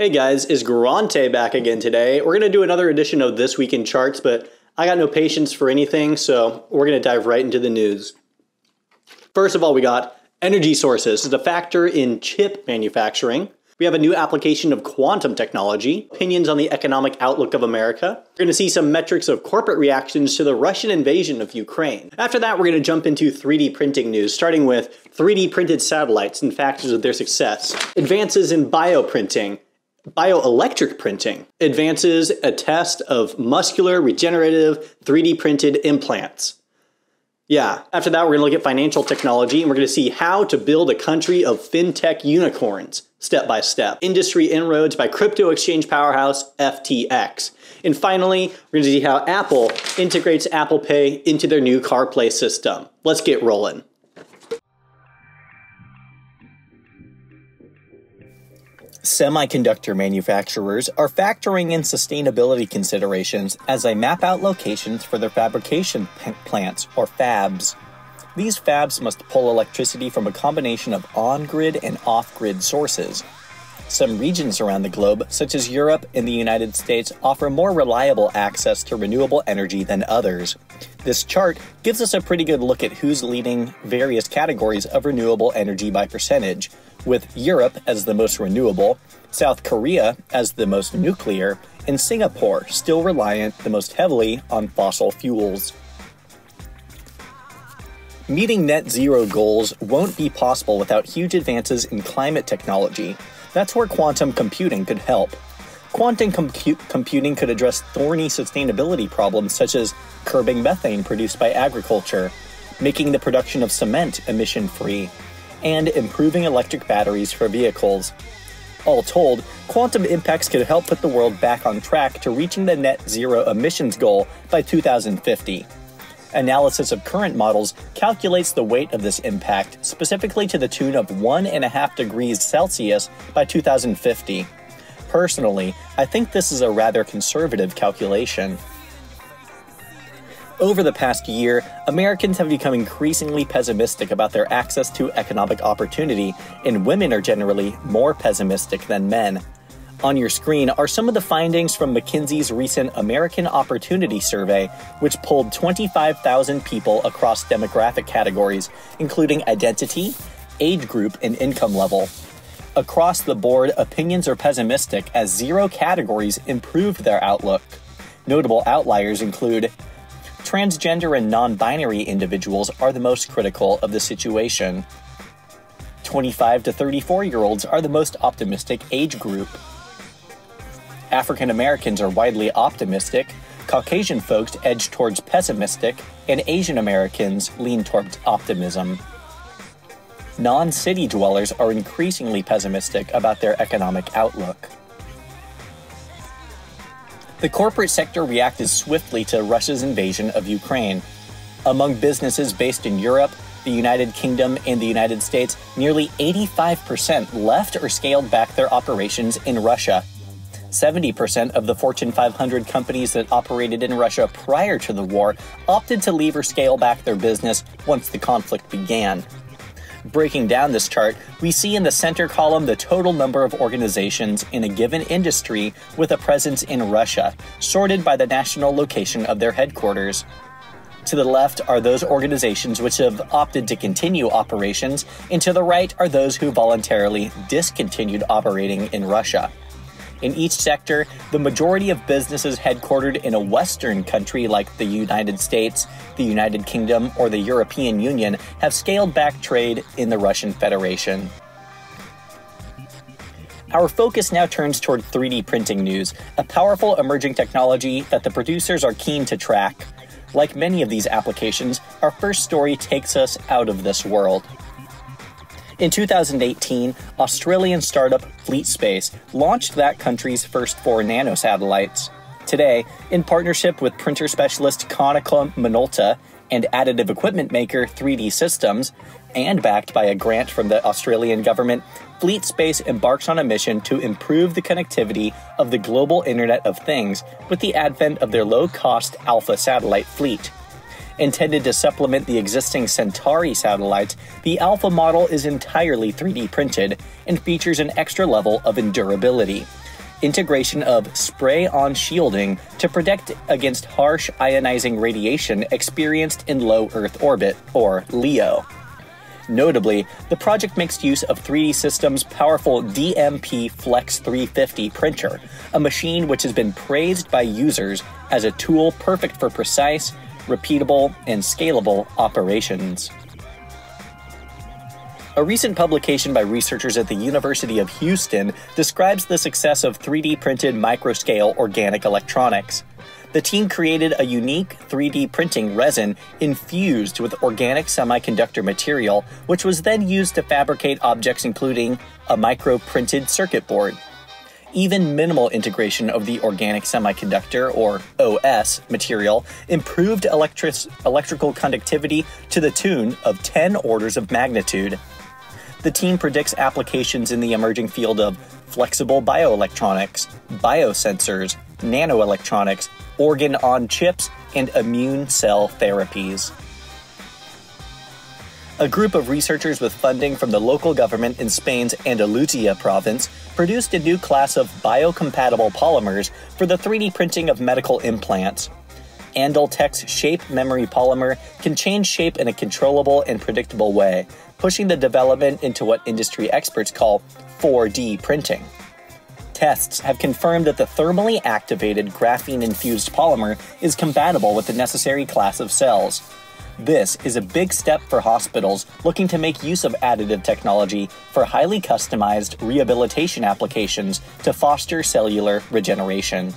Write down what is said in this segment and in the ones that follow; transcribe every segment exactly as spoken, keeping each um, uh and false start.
Hey guys, is Garante back again today? We're going to do another edition of This Week in Charts, but I got no patience for anything, so we're going to dive right into the news. First of all, we got energy sources is a factor in chip manufacturing. We have a new application of quantum technology, opinions on the economic outlook of America. We're going to see some metrics of corporate reactions to the Russian invasion of Ukraine. After that, we're going to jump into three D printing news, starting with three D printed satellites and factors of their success, advances in bioprinting, bioelectric printing, advances a test of muscular regenerative three D printed implants. Yeah, after that we're going to look at financial technology and we're going to see how to build a country of fintech unicorns, step by step. Industry inroads by crypto exchange powerhouse F T X. And finally, we're going to see how Apple integrates Apple Pay into their new CarPlay system. Let's get rolling. Semiconductor manufacturers are factoring in sustainability considerations as they map out locations for their fabrication plants, or fabs. These fabs must pull electricity from a combination of on-grid and off-grid sources. Some regions around the globe, such as Europe and the United States, offer more reliable access to renewable energy than others. This chart gives us a pretty good look at who's leading various categories of renewable energy by percentage, with Europe as the most renewable, South Korea as the most nuclear, and Singapore still reliant the most heavily on fossil fuels. Meeting net zero goals won't be possible without huge advances in climate technology. That's where quantum computing could help. Quantum compu- computing could address thorny sustainability problems such as curbing methane produced by agriculture, making the production of cement emission-free, and improving electric batteries for vehicles. All told, quantum impacts could help put the world back on track to reaching the net zero emissions goal by two thousand fifty. Analysis of current models calculates the weight of this impact specifically to the tune of one and a half degrees Celsius by two thousand fifty. Personally, I think this is a rather conservative calculation. Over the past year, Americans have become increasingly pessimistic about their access to economic opportunity, and women are generally more pessimistic than men. On your screen are some of the findings from McKinsey's recent American Opportunity Survey, which polled twenty-five thousand people across demographic categories, including identity, age group, and income level. Across the board, opinions are pessimistic as zero categories improved their outlook. Notable outliers include transgender and non-binary individuals are the most critical of the situation. twenty-five to thirty-four-year-olds are the most optimistic age group. African Americans are widely optimistic, Caucasian folks edge towards pessimistic, and Asian Americans lean towards optimism. Non-city dwellers are increasingly pessimistic about their economic outlook. The corporate sector reacted swiftly to Russia's invasion of Ukraine. Among businesses based in Europe, the United Kingdom, and the United States, nearly eighty-five percent left or scaled back their operations in Russia. seventy percent of the Fortune five hundred companies that operated in Russia prior to the war opted to leave or scale back their business once the conflict began. Breaking down this chart, we see in the center column the total number of organizations in a given industry with a presence in Russia, sorted by the national location of their headquarters. To the left are those organizations which have opted to continue operations, and to the right are those who voluntarily discontinued operating in Russia. In each sector, the majority of businesses headquartered in a Western country like the United States, the United Kingdom, or the European Union have scaled back trade in the Russian Federation. Our focus now turns toward three D printing news, a powerful emerging technology that the producers are keen to track. Like many of these applications, our first story takes us out of this world. In two thousand eighteen, Australian startup FleetSpace launched that country's first four nanosatellites. Today, in partnership with printer specialist Konica Minolta and additive equipment maker three D Systems, and backed by a grant from the Australian government, FleetSpace embarks on a mission to improve the connectivity of the global Internet of Things with the advent of their low-cost Alpha satellite fleet. Intended to supplement the existing Centauri satellites, the Alpha model is entirely three D printed and features an extra level of endurability. integration of spray-on shielding to protect against harsh ionizing radiation experienced in low Earth orbit, or LEO. Notably, the project makes use of three D Systems' powerful D M P Flex three fifty printer, a machine which has been praised by users as a tool perfect for precise, repeatable, and scalable operations. A recent publication by researchers at the University of Houston describes the success of three D printed microscale organic electronics. The team created a unique three D printing resin infused with organic semiconductor material, which was then used to fabricate objects including a micro-printed circuit board. Even minimal integration of the organic semiconductor, or O S, material improved electric electrical conductivity to the tune of ten orders of magnitude. The team predicts applications in the emerging field of flexible bioelectronics, biosensors, nanoelectronics, organ-on-chips, and immune cell therapies. A group of researchers with funding from the local government in Spain's Andalusia province produced a new class of biocompatible polymers for the three D printing of medical implants. Andaltech's shape memory polymer can change shape in a controllable and predictable way, pushing the development into what industry experts call four D printing. Tests have confirmed that the thermally activated graphene-infused polymer is compatible with the necessary class of cells. This is a big step for hospitals looking to make use of additive technology for highly customized rehabilitation applications to foster cellular regeneration.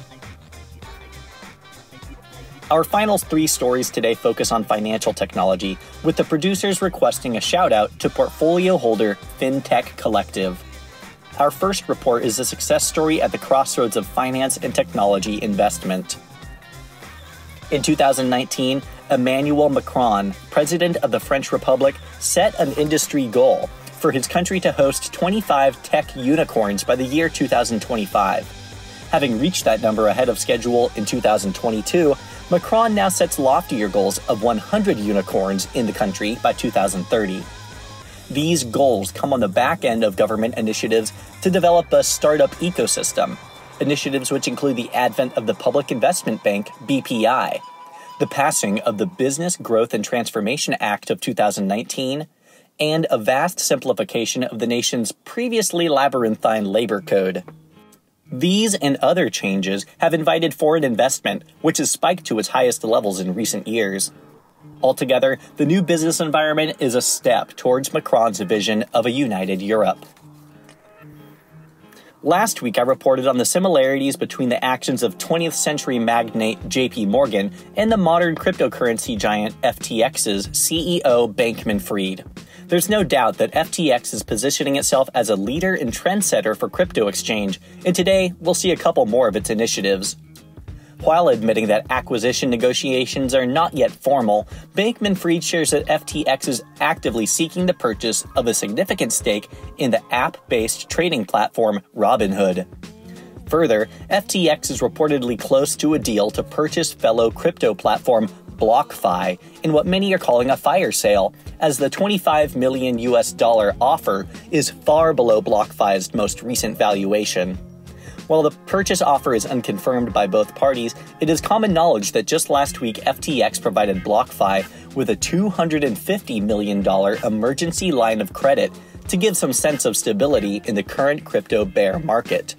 Our final three stories today focus on financial technology, with the producers requesting a shout-out to portfolio holder FinTech Collective. Our first report is a success story at the crossroads of finance and technology investment. In two thousand nineteen, Emmanuel Macron, president of the French Republic, set an industry goal for his country to host twenty-five tech unicorns by the year two thousand twenty-five. Having reached that number ahead of schedule in two thousand twenty-two, Macron now sets loftier goals of one hundred unicorns in the country by two thousand thirty. These goals come on the back end of government initiatives to develop a startup ecosystem, initiatives which include the advent of the Public Investment Bank, B P I, the passing of the Business Growth and Transformation Act of two thousand nineteen, and a vast simplification of the nation's previously labyrinthine labor code. These and other changes have invited foreign investment, which has spiked to its highest levels in recent years. Altogether, the new business environment is a step towards Macron's vision of a united Europe. Last week, I reported on the similarities between the actions of twentieth century magnate J P Morgan and the modern cryptocurrency giant F T X's C E O Bankman-Fried. There's no doubt that F T X is positioning itself as a leader and trendsetter for crypto exchange, and today we'll see a couple more of its initiatives. While admitting that acquisition negotiations are not yet formal, Bankman-Fried shares that F T X is actively seeking the purchase of a significant stake in the app-based trading platform Robinhood. Further, F T X is reportedly close to a deal to purchase fellow crypto platform BlockFi in what many are calling a fire sale, as the twenty-five million U S dollar offer is far below BlockFi's most recent valuation. While the purchase offer is unconfirmed by both parties, it is common knowledge that just last week F T X provided BlockFi with a two hundred fifty million dollars emergency line of credit to give some sense of stability in the current crypto bear market.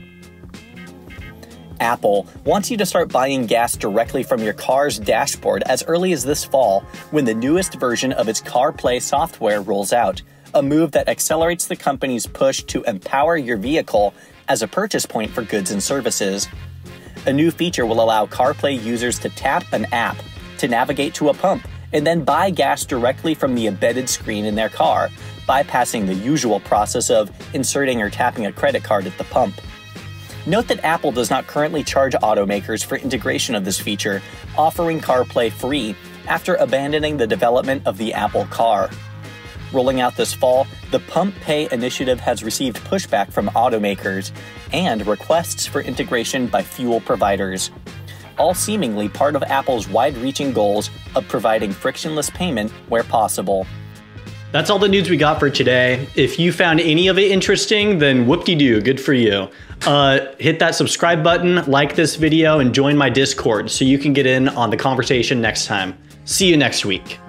Apple wants you to start buying gas directly from your car's dashboard as early as this fall, when the newest version of its CarPlay software rolls out, a move that accelerates the company's push to empower your vehicle as a purchase point for goods and services. A new feature will allow CarPlay users to tap an app to navigate to a pump and then buy gas directly from the embedded screen in their car, bypassing the usual process of inserting or tapping a credit card at the pump. Note that Apple does not currently charge automakers for integration of this feature, offering CarPlay free after abandoning the development of the Apple Car. Rolling out this fall, the Pump Pay initiative has received pushback from automakers and requests for integration by fuel providers, all seemingly part of Apple's wide-reaching goals of providing frictionless payment where possible. That's all the news we got for today. If you found any of it interesting, then whoop-de-doo, good for you. Uh, hit that subscribe button, like this video, and join my Discord so you can get in on the conversation next time. See you next week.